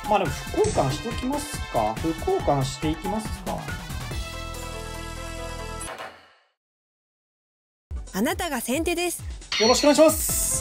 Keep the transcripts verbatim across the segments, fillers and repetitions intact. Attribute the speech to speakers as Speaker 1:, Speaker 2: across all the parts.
Speaker 1: まあでも歩交換しときますか。歩交換していきますか。
Speaker 2: あなたが先手です。
Speaker 1: よろしくお願いします。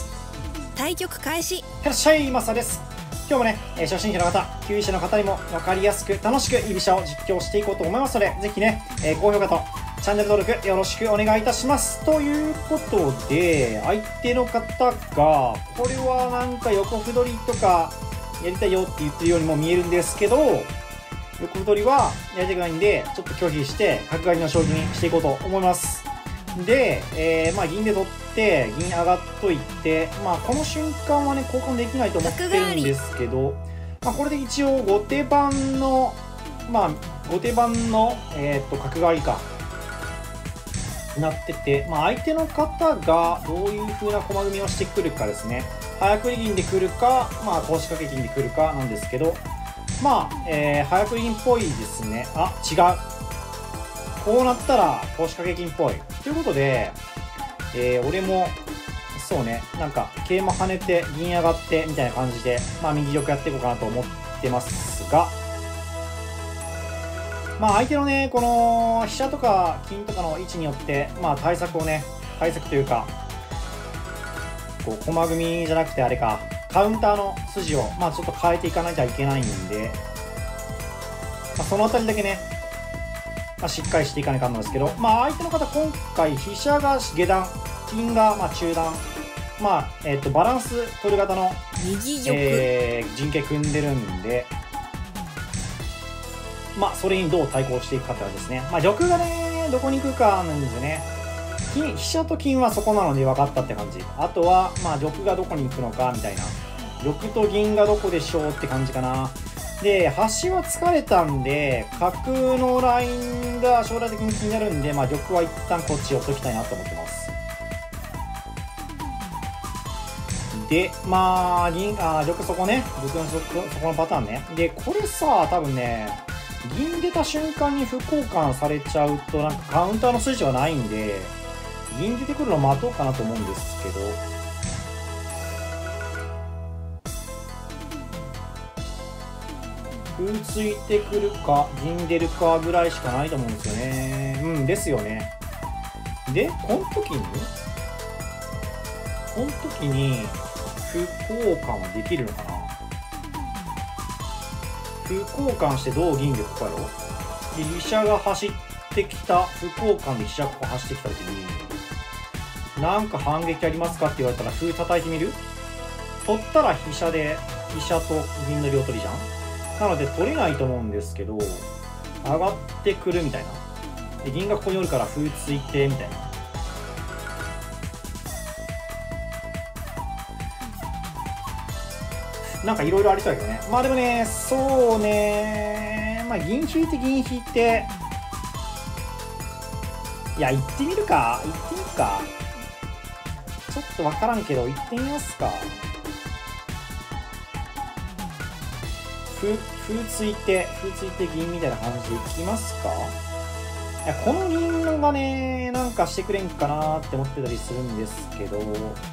Speaker 2: 対局開始。
Speaker 1: いらっしゃい、マサです。今日もね、初心者の方、級位者の方にも分かりやすく楽しく居飛車を実況していこうと思いますので、ぜひね、えー、高評価とチャンネル登録よろしくお願いいたします。ということで、相手の方が、これはなんか横歩取りとかやりたいよって言ってるようにも見えるんですけど、横歩取りはやりたくないんで、ちょっと拒否して、角換わりの将棋にしていこうと思います。で、えー、まあ銀で取って銀上がっといて、まあこの瞬間はね交換できないと思ってるんですけど、まあこれで一応後手番のまあ後手番のえー、っと角換わりかなってて、まあ相手の方がどういう風な駒組みをしてくるかですね。早繰り銀で来るか、まあ腰掛け銀で来るかなんですけど、まあ、えー、早繰り銀っぽいですね。あ、違う。こうなったら腰掛け金っぽいということで、えー、俺もそうね、なんか桂馬跳ねて銀上がってみたいな感じで、まあ右玉やっていこうかなと思ってますが、まあ相手のねこの飛車とか金とかの位置によってまあ対策をね対策というかこう駒組みじゃなくてあれかカウンターの筋をまあちょっと変えていかなきゃいけないんで、まあ、そのあたりだけねまあしっかりしていかないかんなんですけど、まあ相手の方今回飛車が下段金がまあ中段、まあえっとバランス取る型の
Speaker 2: 右玉、
Speaker 1: えー、陣形組んでるんで、まあそれにどう対抗していくかって感じですね。まあ玉がねどこに行くかなんですよね。金飛車と金はそこなので分かったって感じ。あとはまあ玉がどこに行くのかみたいな、玉と銀がどこでしょうって感じかな。で端は疲れたんで角のラインが将来的に気になるんで、まあ玉は一旦こっち寄っときたいなと思ってます。でまあ銀あ玉そこね、僕のそこそこのパターンね。でこれさ多分ね銀出た瞬間に歩交換されちゃうとなんかカウンターの筋はないんで銀出てくるの待とうかなと思うんですけど、歩ついてくるか銀出るかぐらいしかないと思うんですよね。うんですよね。でこの時にこの時に歩交換はできるのかな。歩交換して同銀でここやろ。で飛車が走ってきた、歩交換で飛車ここ走ってきた時になんか反撃ありますかって言われたら歩叩いてみる。取ったら飛車で飛車と銀の両取りじゃん。なので取れないと思うんですけど上がってくるみたいな。で銀がここにおるから歩ついてみたいな。なんかいろいろありそうだけどね。まあでもね、そうね、まあ銀引いて銀引いて、いや、行ってみるか。行ってみるか。ちょっとわからんけど、行ってみますか。歩、歩ついて、歩ついて銀みたいな感じで行きますか。いや、この銀がね、なんかしてくれんかなって思ってたりするんですけど、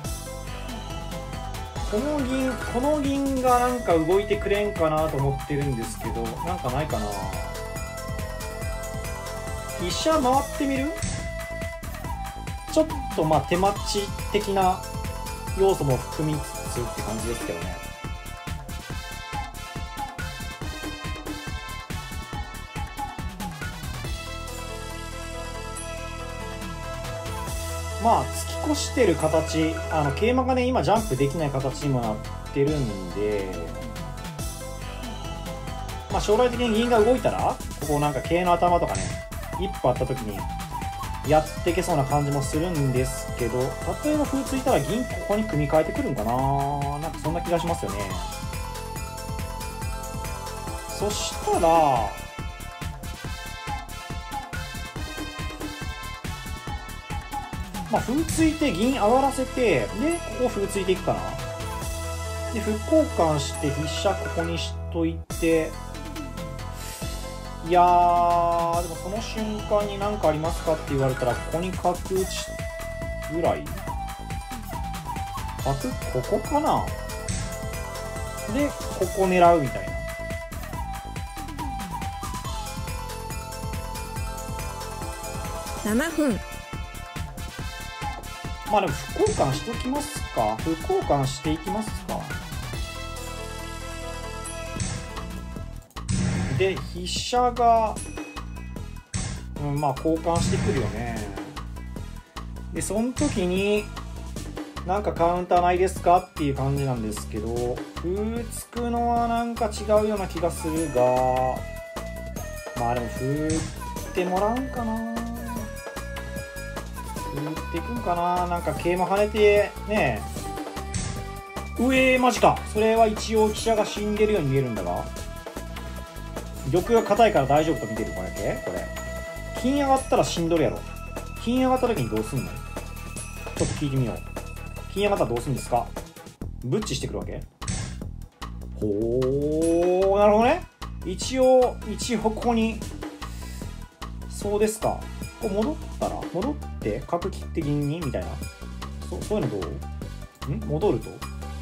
Speaker 1: この銀、この銀がなんか動いてくれんかなと思ってるんですけど、なんかないかな。飛車回ってみる？ちょっとまあ手待ち的な要素も含みつつって感じですけどね。まあ突き越してる形、あの桂馬がね今ジャンプできない形にもなってるんで、まあ将来的に銀が動いたらここなんか桂の頭とかね一歩あった時にやっていけそうな感じもするんですけど、例えば歩ついたら銀ここに組み替えてくるんかな、なんかそんな気がしますよね。そしたらまあ、歩ついて銀上がらせて、で、ここ歩ついていくかな。で、歩交換して飛車ここにしといて、いやー、でもその瞬間に何かありますかって言われたら、ここに角打ちぐらい角、ここかな。で、ここ狙うみたいな。
Speaker 2: ななふん。
Speaker 1: まあでも歩交換しときますか。歩交換していきますか。で飛車が、うん、まあ交換してくるよね。でその時になんかカウンターないですかっていう感じなんですけど、歩つくのはなんか違うような気がするが、まあでも歩ってもらうんかな。歩っていくんかな。なんか桂馬跳ねてねえ、上マジか。それは一応飛車が死んでるように見えるんだが、玉が硬いから大丈夫と見てるこれだけ。これ金上がったら死んどるやろ。金上がった時にどうすんの？ちょっと聞いてみよう。金上がったらどうするんですか？ブッチしてくるわけ？ほー、なるほどね。一応一応ここに、そうですか。こう戻ったら戻って角切って銀にみたいな、そそういうのどう？ん戻ると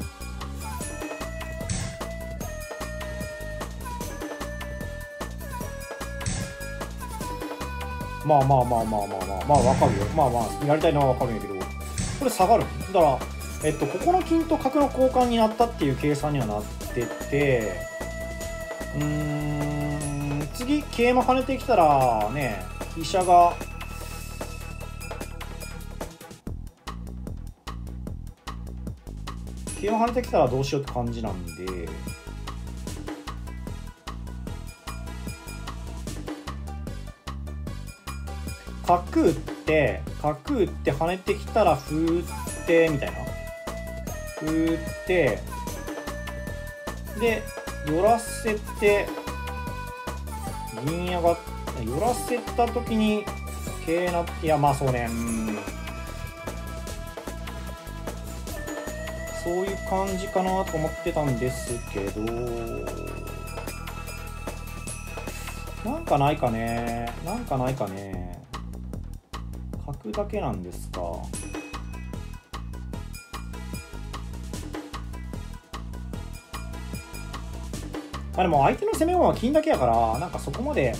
Speaker 1: まあまあまあまあまあまあまあわかるよ。まあまあやりたいのはわかるんやけど、これ下がるだから、えっとここの金と角の交換になったっていう計算にはなってて、うーん次桂馬跳ねてきたらね、飛車が桂馬跳ねてきたらどうしようって感じなんで、角打って角打って跳ねてきたら歩打ってみたいな、歩打ってで寄らせて銀上がって寄らせた時に桂なって、いやまあそうね、うんそういう感じかなと思ってたんですけど、なんかないかね、なんかないかね。角だけなんですか。あでも相手の攻め駒は金だけやから、なんかそこまで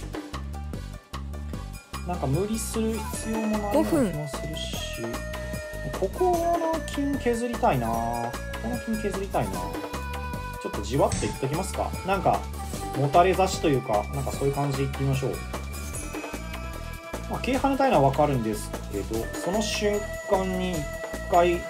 Speaker 1: なんか無理する必要もないような気もするし、ここの金削りたいな。ここの金削りたいな。ちょっとじわっといっときますか。なんかもたれ差しというか、なんかそういう感じでいってみましょう。まあ、桂跳ねたいのは分かるんですけど、その瞬間に一回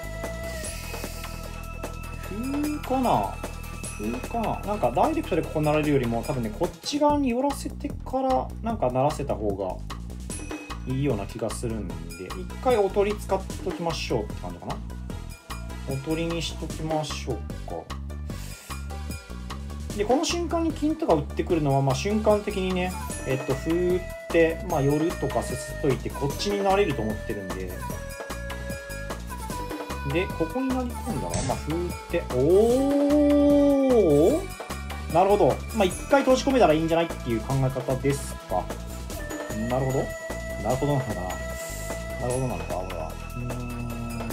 Speaker 1: 歩かな歩かななんかダイレクトでここなられるよりも、多分ねこっち側に寄らせてからなんかならせた方がいいような気がするんで、一回おとり使っときましょうって感じかな。おとりにしときましょうか。でこの瞬間に金とか打ってくるのは、まあ瞬間的にね、えっと歩打って、まあ、寄るとかせすっといてこっちになれると思ってるんで、でここになり込んだら、まあ歩打って、おおなるほど、まあ一回閉じ込めたらいいんじゃないっていう考え方ですか。なるほどなるほどなのかななるほどなのか俺は。うーん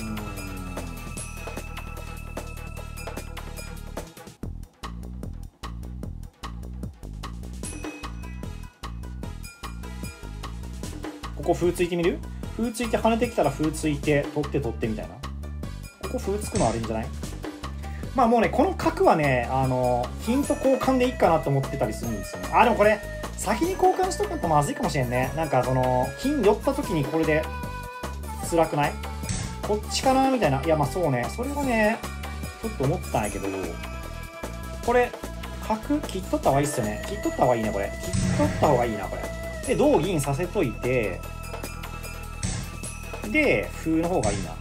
Speaker 1: ここ歩ついてみる？歩ついて跳ねてきたら歩ついて取って取ってみたいな。ここ歩つくのあれんじゃない？まあもうねこの角はね、あの金と交換でいいかなと思ってたりするんですよね。あでもこれ先に交換しとくとまずいかもしれんね。なんかその金寄った時にこれで辛くない？こっちかなみたいな。いやまあそうね、それはねちょっと思ったんやけど、これ角切っとった方がいいっすよね。切っとった方がいいなこれ。切っとった方がいいなこれ。で同銀させといて、で歩の方がいいな。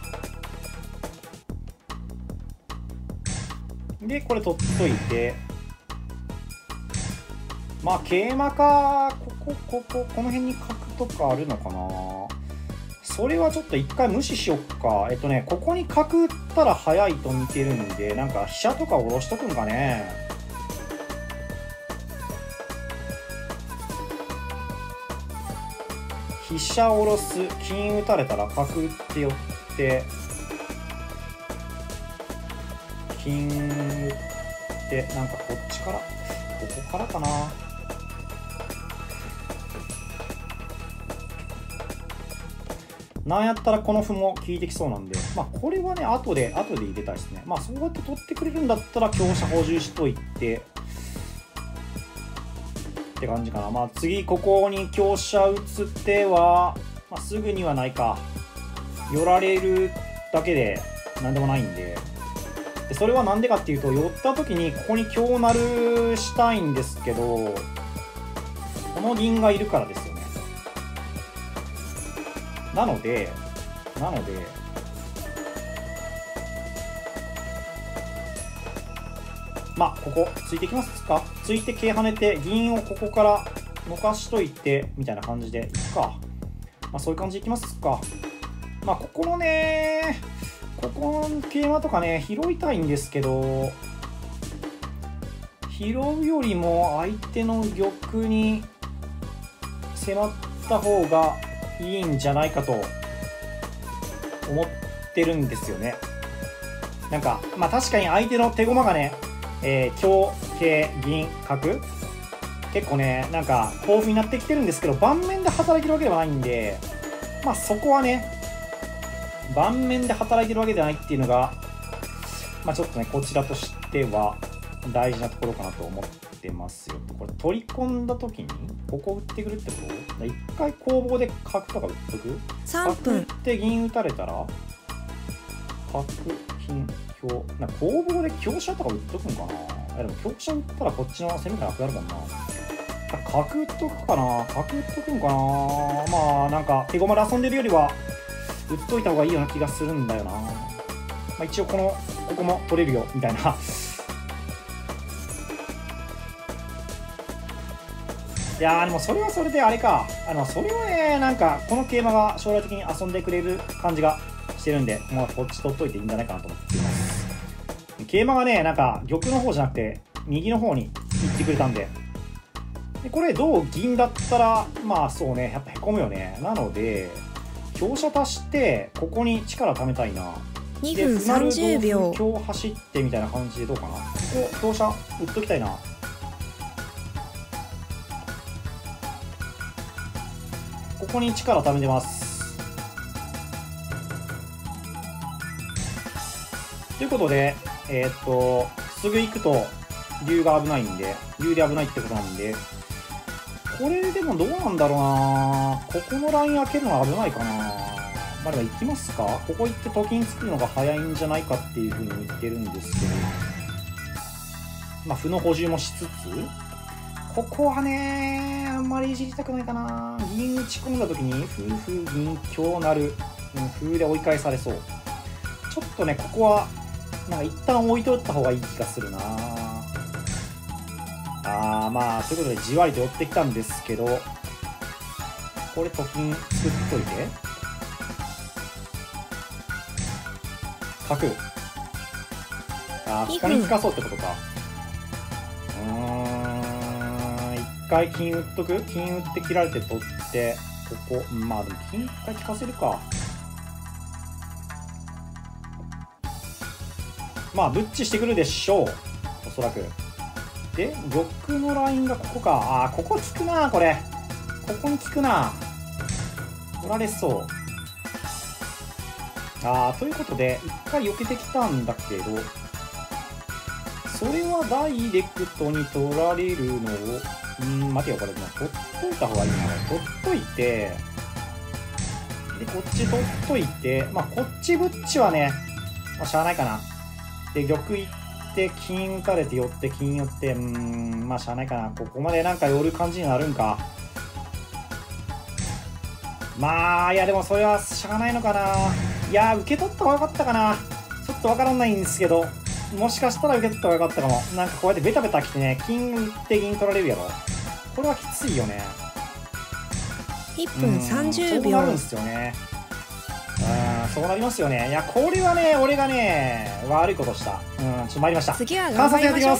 Speaker 1: でこれ取っといて、まあ桂馬か、こここここの辺に角とかあるのかな。それはちょっと一回無視しよっか。えっとねここに角打ったら早いと見てるんで、なんか飛車とか下ろしとくんかね。飛車下ろす、金打たれたら角打って寄って金打ってなんかこっちからここからかな。 なんやったらこの歩も効いてきそうなんで、まあこれはね、後で、後で入れたいですね。まあそうやって取ってくれるんだったら、香車補充しといて、って感じかな。まあ次、ここに香車打つ手は、まあすぐにはないか。寄られるだけで、なんでもないんで。でそれはなんでかっていうと、寄った時にここに香成したいんですけど、この銀がいるからですよね。なので、なので、まあ、ここ、ついていきますか。ついて桂跳ねて、銀をここからのかしといて、みたいな感じでいくか。まあ、そういう感じでいきますか。まあ、ここのね、ここの桂馬とかね、拾いたいんですけど、拾うよりも相手の玉に迫った方がいいんじゃないかと思ってるんですよね。なんか、まあ確かに相手の手駒がね、えー、香、桂、銀、角結構ね、なんか豊富になってきてるんですけど、盤面で働いてるわけではないんで、まあそこはね、盤面で働いてるわけではないっていうのが、まあちょっとね、こちらとしては大事なところかなと思ってますよ。これ取り込んだ時に、ここ打ってくるってこと？一回攻防で角とか打っとく？
Speaker 2: さんぷん。
Speaker 1: 角打って銀打たれたら、角、金、香。なんか攻防で香車とか打っとくんかな？いやでも香車打ったらこっちの攻めがなくなるもんな。角打っとくかな？角打っとくんかな？まあなんか手駒で遊んでるよりは、打っといた方がいいような気がするんだよな。まあ、一応この、ここも取れるよ、みたいな。いやーでもそれはそれであれか。あの、それはね、なんか、この桂馬が将来的に遊んでくれる感じがしてるんで、まあこっち取っといていいんじゃないかなと思っています。桂馬がね、なんか、玉の方じゃなくて、右の方に行ってくれたんで。でこれ、同銀だったら、まあそうね、やっぱへこむよね。なので、香車足してここに力貯めたいな。
Speaker 2: にふんさんじゅうびょう。
Speaker 1: 香走ってみたいな感じでどうかな。ここ香車打っときたいな。ここに力貯めてます。ということでえー、っとすぐ行くと竜が危ないんで、竜で危ないってことなんで、これでもどうなんだろうな。ここのライン開けるのは危ないかな。まあでも行きますか。ここ行ってと金作るのが早いんじゃないかっていうふうに言ってるんですけど、まあ歩の補充もしつつ、ここはねあんまりいじりたくないかな。銀打ち込んだ時に歩歩銀香なる、うん、歩で追い返されそう。ちょっとねここはなんか一旦置いといた方がいい気がするな。あーまあということでじわりと寄ってきたんですけど、これと金作っといて角、あーここに利かそうってことか。うーん、一回金打っとく。金打って切られて取ってここ、まあでも金一回利かせるか。まあブッチしてくるでしょう、おそらく。で玉のラインがここか。ああここ効くな。これここに効くな。取られそう。ああということで一回避けてきたんだけど、それはダイレクトに取られるのを、うん待てよ、これもう取っといた方がいいな。取っといてでこっち取っといて、まあこっちブッチはね、まあ、しゃあないかな。で玉行って金打たれて寄って金寄って、うーんまあしゃあないかな。ここまでなんか寄る感じになるんか。まあいやでもそれはしゃあないのかな。いや受け取った方がよかったかな。ちょっとわからないんですけど、もしかしたら受け取った方がよかったかも。なんかこうやってベタベタ来てね、金打って銀取られるやろ。これはきついよね。
Speaker 2: いっぷんさんじゅうびょう。
Speaker 1: そうなるんですよね。うん、そうなりますよね。いや、これはね、俺がね、悪いことした。うん、ちょっと参りました。
Speaker 2: 次は
Speaker 1: 観
Speaker 2: 頑張りましょう。
Speaker 1: 察やっていきます。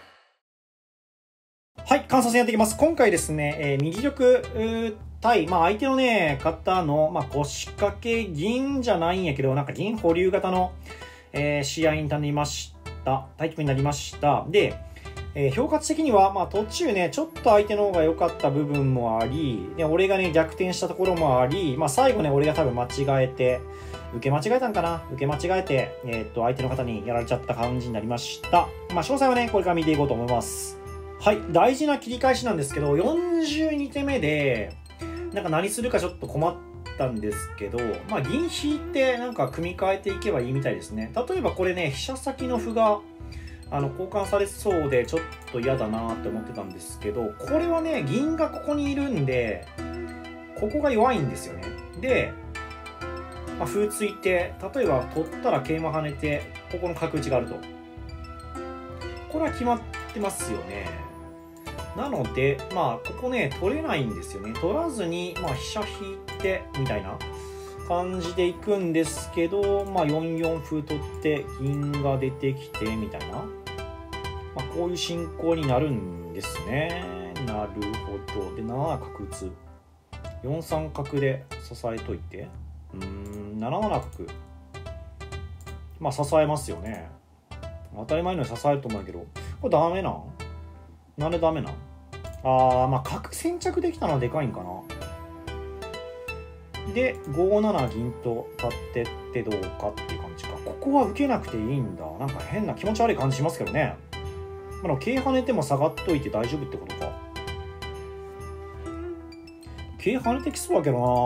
Speaker 1: はい、観察やっていきます。今回ですね、えー、右玉対、まあ相手のね、方の、まあ腰掛け銀じゃないんやけど、なんか銀保留型の、えー、試合になりました。対局になりました。で、 えー、評価値的には、まあ、途中ね、ちょっと相手の方が良かった部分もあり、ね、俺がね、逆転したところもあり、まあ、最後ね、俺が多分間違えて、受け間違えたんかな受け間違えて、えー、っと、相手の方にやられちゃった感じになりました。まあ、詳細はね、これから見ていこうと思います。はい、大事な切り返しなんですけど、よんじゅうにてめで、なんか何するかちょっと困ったんですけど、まあ、銀引いて、なんか組み替えていけばいいみたいですね。例えばこれね、飛車先の歩が、あの交換されそうでちょっと嫌だなって思ってたんですけど、これはね銀がここにいるんでここが弱いんですよね。で、まあ、歩ついて例えば取ったら桂馬跳ねてここの角打ちがあると、これは決まってますよね。なのでまあここね取れないんですよね。取らずにまあ飛車引いてみたいな感じでいくんですけど、まあ、よんよん歩取って銀が出てきてみたいな、まあ、こういう進行になるんですね。なるほど。でなな角打つ、よんさん角で支えといて、うーんななな角、まあ支えますよね。当たり前のように支えると思うけど、これダメなん？なんでダメなん？あーまあ角先着できたのはでかいんかな。でごなな銀と立ってってどうかっていう感じか。ここは受けなくていいんだ。なんか変な気持ち悪い感じしますけどね。まあ、桂跳ねても下がっといて大丈夫ってことか。桂跳ねてきそうだけどな。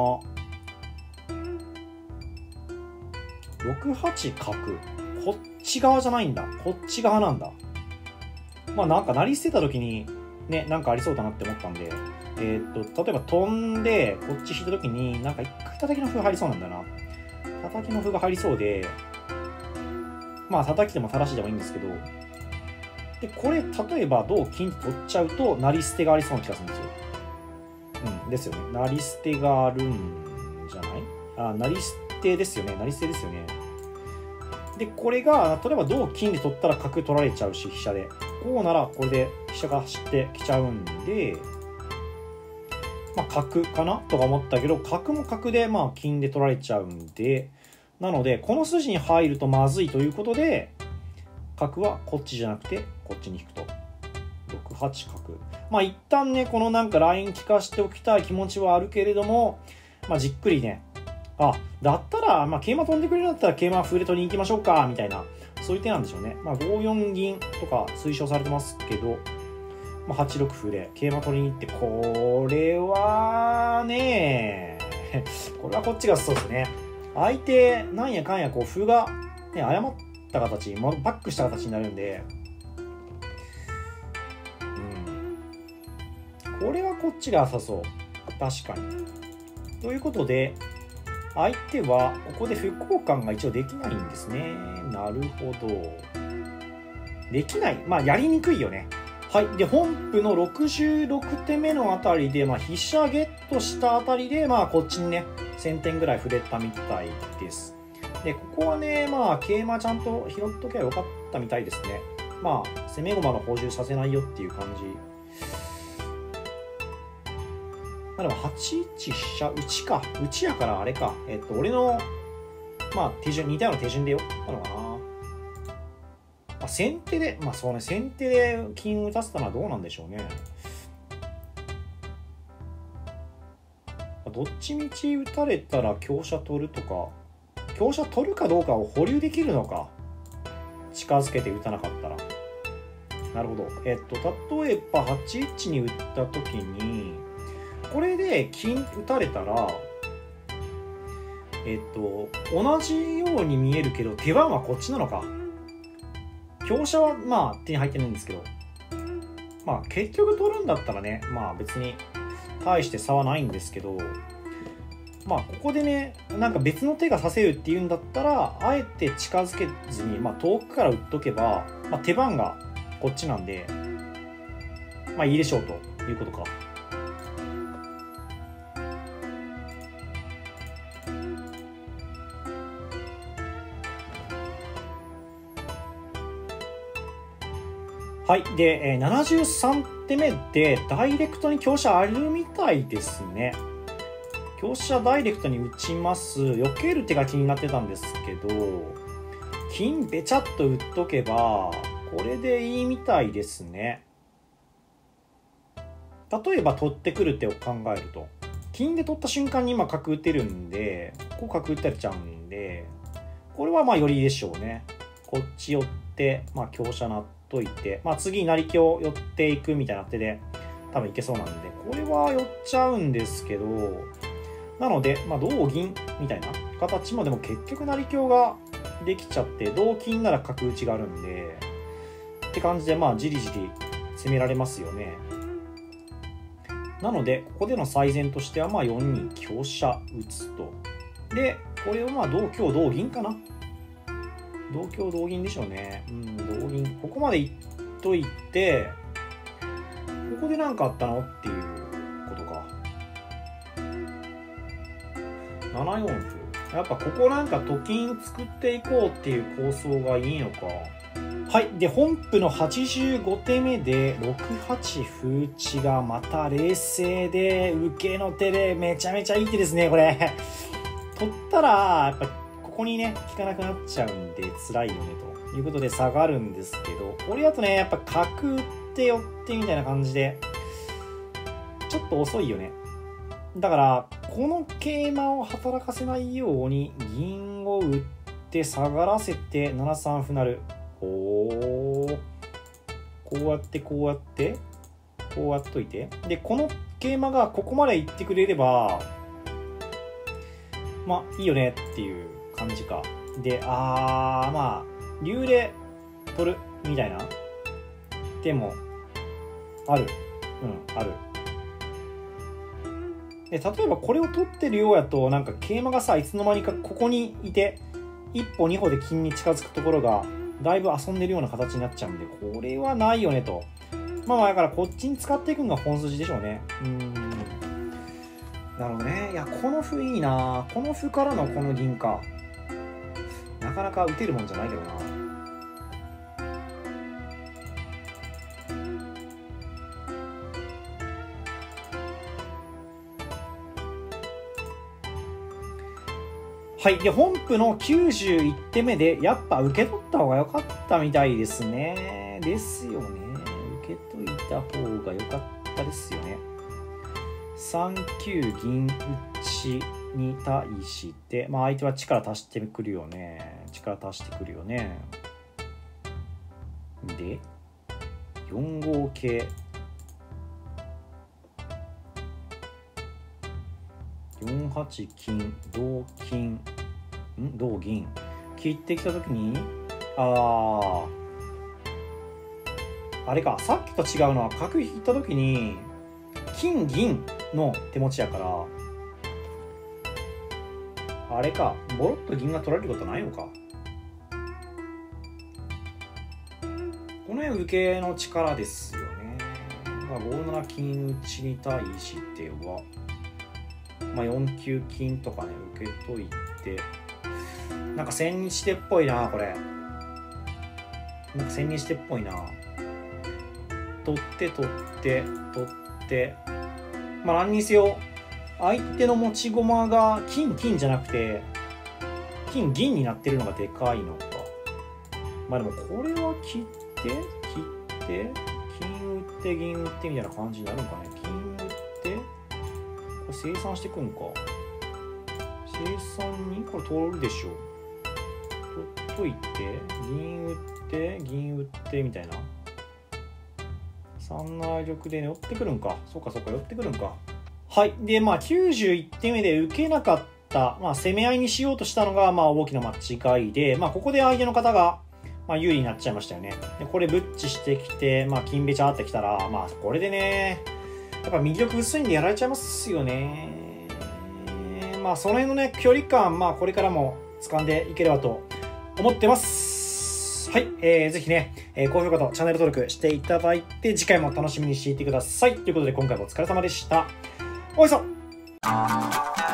Speaker 1: ろくはち角、こっち側じゃないんだ。こっち側なんだ。まあなんか成り捨てた時にね、なんかありそうだなって思ったんで、えー、っと例えば飛んでこっち引いた時になんか一回叩きの歩入りそうなんだよな。叩きの歩が入りそうで、まあ叩きでも正しいでもいいんですけど、でこれ例えば同金取っちゃうと成り捨てがありそうな気がするんですよ。うんですよね。成り捨てがあるんじゃない？あ、成り捨てですよね。成り捨てですよね。でこれが例えば同金で取ったら角取られちゃうし飛車で、こうならこれで飛車が走ってきちゃうんで、まあ角かなとか思ったけど、角も角でまあ金で取られちゃうんで、なのでこの筋に入るとまずいということで、角はこっちじゃなくてこっちに引くと。ろくはち角。まあ一旦ねこのなんかライン利かしておきたい気持ちはあるけれども、まあじっくりね、あ、だったら、まあ、桂馬飛んでくれるんだったら桂馬歩で取りに行きましょうかみたいな、そういう手なんでしょうね。まあ、ごよん銀とか推奨されてますけど、まあ、はちろく歩で桂馬取りに行って、これはね、これはこっちがそうですね。相手、なんやかんやこう歩が、ね、誤った形、バックした形になるんで、うん、これはこっちが浅そう。確かに。ということで、相手はここで歩交換が一応できないんですね。なるほど。できない。まあやりにくいよね。はい。で本譜のろくじゅうろくてめのあたりで、まあ、飛車ゲットしたあたりで、まあこっちにねせんてんぐらい触れたみたいです。でここはね、まあ桂馬ちゃんと拾っとけばよかったみたいですね。まあ攻め駒の補充させないよっていう感じ。まあ、でもはちいち飛車打ちか。打ちやからあれか。えっと、俺の、まあ、手順、似たような手順でよかったのかな。まあ、先手で、まあそうね、先手で金打たせたのはどうなんでしょうね。どっちみち打たれたら香車取るとか、香車取るかどうかを保留できるのか。近づけて打たなかったら。なるほど。えっと、例えばはちいちに打ったときに、これで金打たれたら、えっと、同じように見えるけど、手番はこっちなのか。香車はまあ手に入ってるんですけど、まあ結局取るんだったらね、まあ別に大して差はないんですけど、まあここでね、なんか別の手が指せるっていうんだったら、あえて近づけずに、まあ遠くから打っとけば、まあ手番がこっちなんで、まあいいでしょうということか。はい。で、えー、ななじゅうさんてめでダイレクトに香車あるみたいですね。香車ダイレクトに打ちます。避ける手が気になってたんですけど、金べちゃっと打っとけば、 これでいいみたいですね。例えば取ってくる手を考えると、金で取った瞬間に今角打てるんで、ここ角打たれちゃうんで、これはまあよりでしょうね。こっち寄って、まあ香車なっといて、まあ次成香寄っていくみたいな手で多分いけそうなんで、これは寄っちゃうんですけど、なので、まあ同銀みたいな形もでも結局成香ができちゃって、同金なら角打ちがあるんで、って感じでまあじりじり攻められますよね。なので、ここでの最善としては、まあよんに香車打つと。で、これをまあ同香同銀かな。同香同銀でしょうね。うん、同銀。ここまでいっといて、ここで何かあったのっていうことか。ななよん歩。やっぱここなんかと金作っていこうっていう構想がいいのか。はい。で、本譜のはちじゅうごてめでろくはち歩打ちがまた冷静で、受けの手でめちゃめちゃいい手ですね、これ。取ったら、やっぱここにね、効かなくなっちゃうんで辛いよね、ということで下がるんですけど、これだとね、やっぱ角打って寄ってみたいな感じで、ちょっと遅いよね。だから、この桂馬を働かせないように、銀を打って下がらせてななさん歩成。おー、こうやってこうやってこうやっといて、でこの桂馬がここまで行ってくれればまあいいよねっていう感じか。で、あーまあ竜で取るみたいな手もある。うんある。で例えばこれを取ってるようやと、なんか桂馬がさいつの間にかここにいて一歩二歩で金に近づくところがだいぶ遊んでるような形になっちゃうんで、これはないよねと。まあまあだからこっちに使っていくのが本筋でしょうね。うーん。なるほどね。いや、この歩いいな。この歩からのこの銀か。なかなか打てるもんじゃないけどな。はい。で、本譜のきゅうじゅういち手目で、やっぱ受け取った方が良かったみたいですね。ですよね。受け取いた方が良かったですよね。さん九銀打ちに対して、まあ相手は力足してくるよね。力足してくるよね。で、よん五桂。よん八金、同金、ん同銀。切ってきたときに、ああ、あれか、さっきと違うのは角引いたときに、金銀の手持ちやから、あれか、ボロッと銀が取られることないのか。この辺受けの力ですよね。ご七金打ちに対しては、まあ、よん九金とかね、受けといて、なんか千日手っぽいな、これ。なんか千日手っぽいな。取って取って取って、まあ何にせよ、相手の持ち駒が金金じゃなくて、金銀になってるのがでかいのか。まあでもこれは切って切って金打って銀打ってみたいな感じになるのかね。金打ってこれ生産してくんか。生産にこれ通るでしょ。取っといて銀打って銀打ってみたいな。さん七玉で寄ってくるんか。そうかそうか寄ってくるんか。はい。でまあきゅうじゅういち手目で受けなかった、まあ、攻め合いにしようとしたのがまあ大きな間違いで、まあここで相手の方がまあ有利になっちゃいましたよね。でこれブッチしてきて、まあ金べちゃってきたら、まあこれでね、やっぱ右玉薄いんでやられちゃいますよね。まあその辺のね、距離感、まあこれからも掴んでいければと思ってます。はい。えー、ぜひね、えー、高評価とチャンネル登録していただいて、次回も楽しみにしていてください。ということで今回もお疲れ様でした。おいしそう。